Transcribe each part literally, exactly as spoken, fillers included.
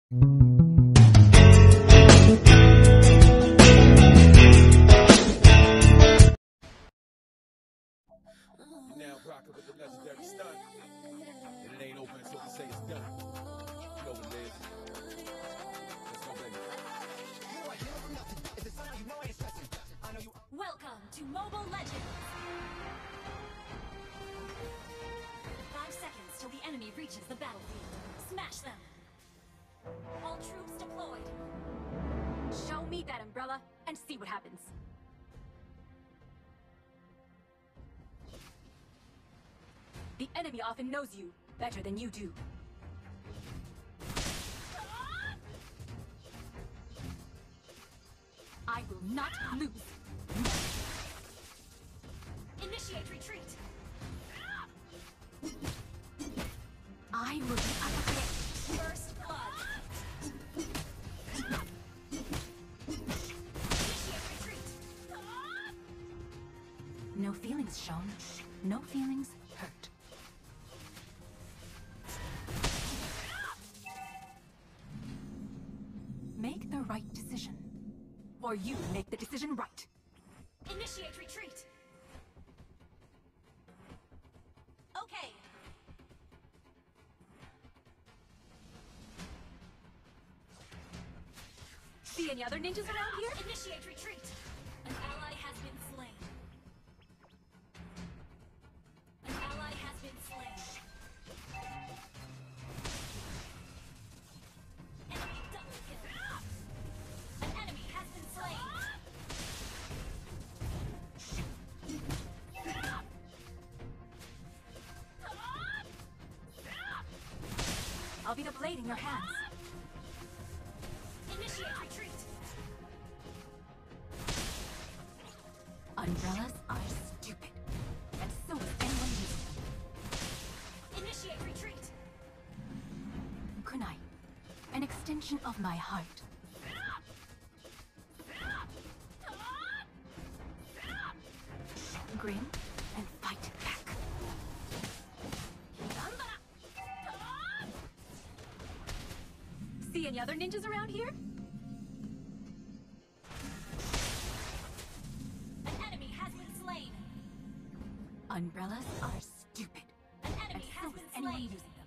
Now rocking with the legendary stunt. And it ain't open until we say it's done. You know what it is. Let's go, baby. Welcome to Mobile Legends! Five seconds till the enemy reaches the battlefield. Smash them! All troops deployed. Show me that umbrella and see what happens. The enemy often knows you better than you do. I will not lose. Initiate retreat. I will be unafraid. First blood. Initiate retreat. No feelings shown. No feelings hurt. Make the right decision. Or you make the decision right. Initiate retreat. Okay. See any other ninjas around here? Initiate retreat. An ally has been slain. An ally has been slain. Enemy double kill. An enemy has been slain. I'll be the blade in your hands. Initiate retreat. Umbrellas are stupid, and so is anyone using them. Initiate retreat. Kunai, an extension of my heart. Grin and fight back. See any other ninjas around here? An enemy has been slain. Umbrellas are stupid. An enemy has been slain. Using them.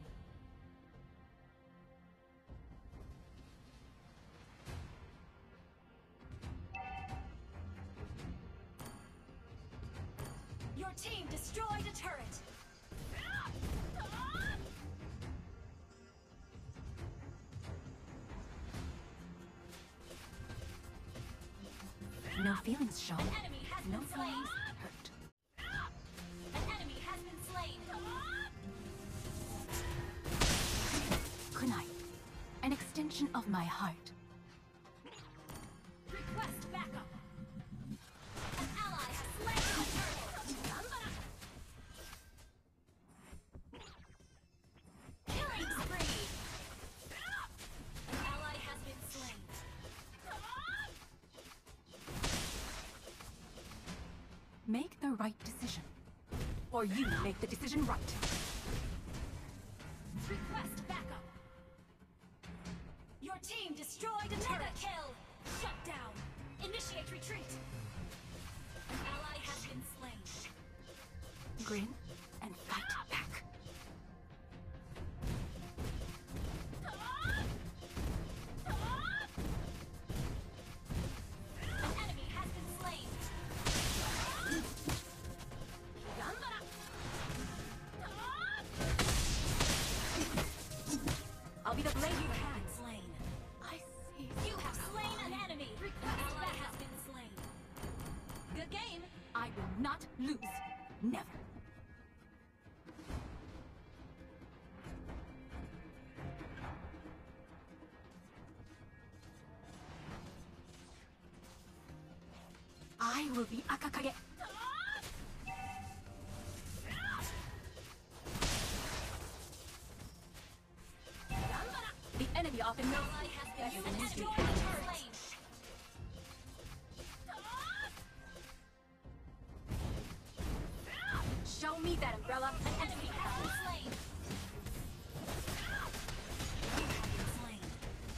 Your team destroyed a turret. No feelings shown. An enemy has no been slain. Hurt. An enemy has been slain. Kunai, an extension of my heart. Request backup. An ally has slain the turtle. Killing spree. An ally has been slain. Make the right decision. Or you make the decision right. Request backup. Your team destroyed a turret. Kill. Shut down. Initiate retreat. An ally has been slain. Grin and fight back. An enemy has been slain. I'll be the blade you had slain. I see. You have slain an enemy. Request ally has been slain. Good game. I will not lose. Never. I will be Akakage. The enemy often knows I have been destroyed. Show me that umbrella. An enemy has been slain. You have been slain.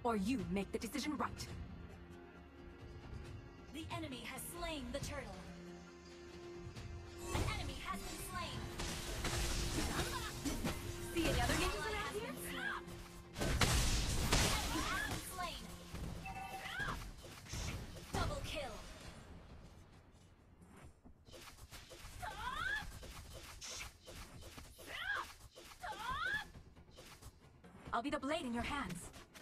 or you make the decision right. The enemy has slain the turtle. An enemy has been slain. See any other ninjas around here? Enemy has been slain. Double kill. I'll be the blade in your hands.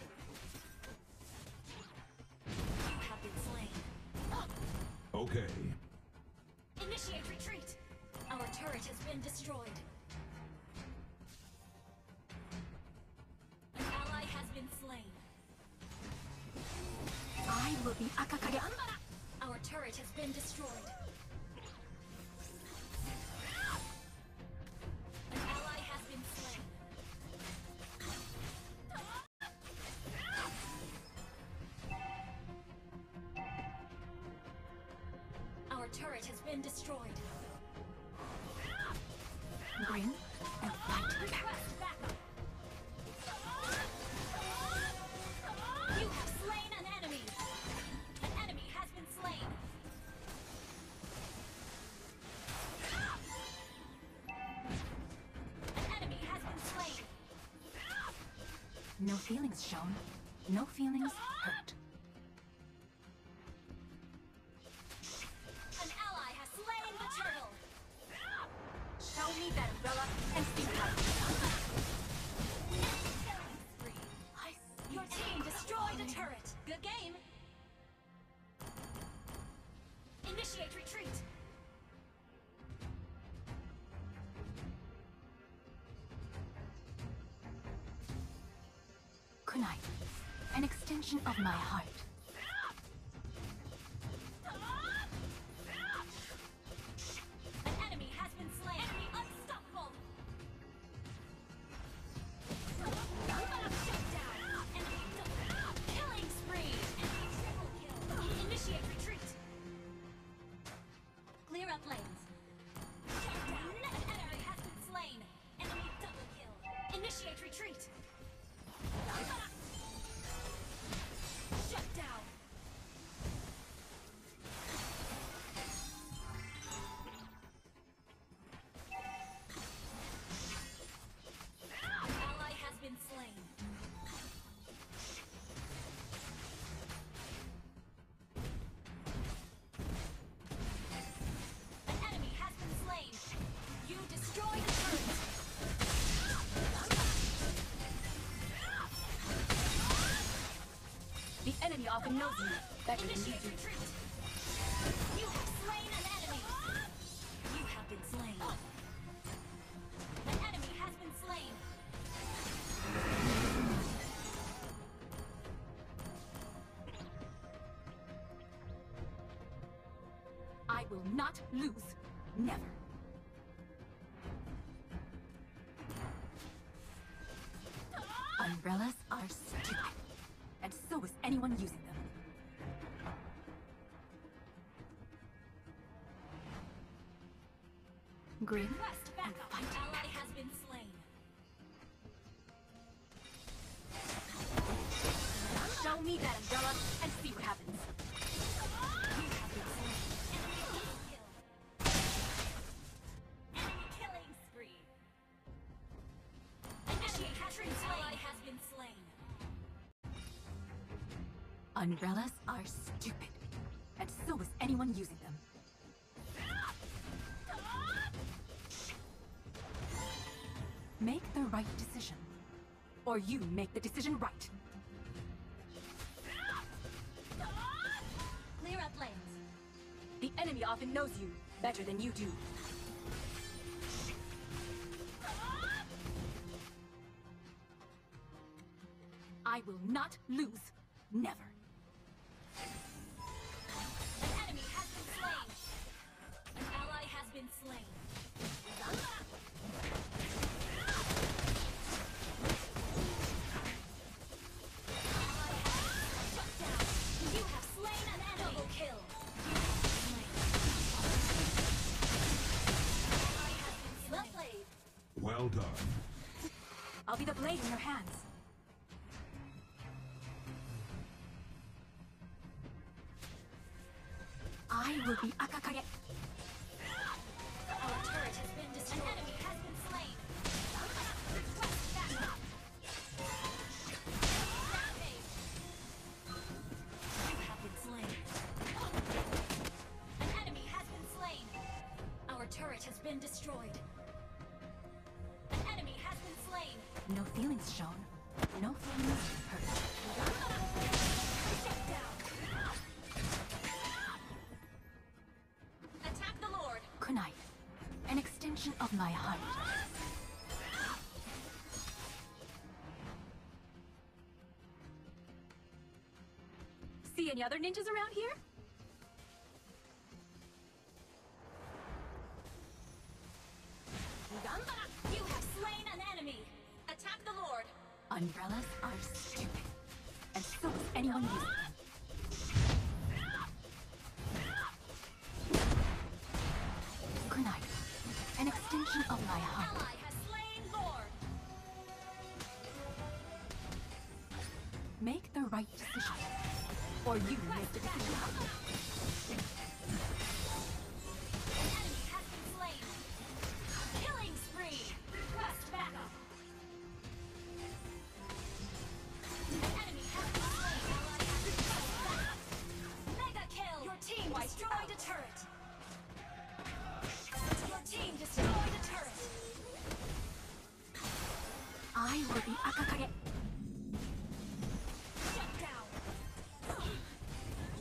You have been slain. Okay. Initiate retreat. Our turret has been destroyed. An ally has been slain. I will be Akakage Ambara. Our turret has been destroyed. An ally has been slain. Our turret has been destroyed. Bring and fight back. You have slain an enemy. An enemy has been slain. An enemy has been slain. No feelings shown. No feelings hurt. An ally has slain the turtle. Show me that umbrella and see how. Killing spree. Your team destroyed a turret. Good game. Initiate retreat. Kunai, an extension of my heart. An enemy has been slain. Enemy unstoppable. Shut down. Enemy double. Killing spree. Enemy triple kill. Initiate retreat. Clear up lanes. Shut down. An enemy has been slain. Enemy double kill. Initiate retreat. Shut down. Ally has been slain. An enemy has been slain. You destroyed the turret. The enemy often knows you better than you do. You have slain an enemy. You have been slain. An enemy has been slain. I will not lose. Never. Umbrellas are stupid. And so is anyone using them. Grin and fight. Ally has been slain. Show me that umbrella and see what happens. You have been slain. Enemy double kill. Enemy killing spree. Initiate retreat. Ally has been slain. Umbrellas are stupid, and so is anyone using them. Make the right decision, or you make the decision right. Clear up lanes. The enemy often knows you better than you do. I will not lose. Never. An enemy has been slain. An ally has been slain. Shut down. You have slain an enemy. Double kill. You have been slain. Ally has been slain. Well played. Well done. I'll be the blade in your hands. will be Akakage. Our turret has been destroyed. An enemy has been slain. Request backup. Rampage. You have been slain. An enemy has been slain. Our turret has been destroyed. An enemy has been slain. No feelings shown. No feelings hurt. Shut down. Attack the Lord. Kunai, an extension of my heart. See any other ninjas around here? You have slain an enemy. Attack the Lord. Umbrellas are stupid, and so is anyone using them. Kunai, an extension of my heart. Ally has slain Lord. Make the right decision, or you make the decision. An enemy has been slain. Killing spree. Request backup. An enemy has been slain. Ally has request backup. Mega kill. Your team destroyed a turret. Your team destroyed a turret. I will be Akakage. Shut down.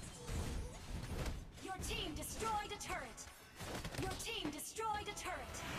Your team destroyed a turret. Your team destroyed a turret.